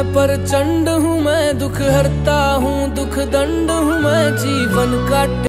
प्रचंड हूँ मैं, दुख हरता हूँ दुख दंड हूँ मैं, जीवन का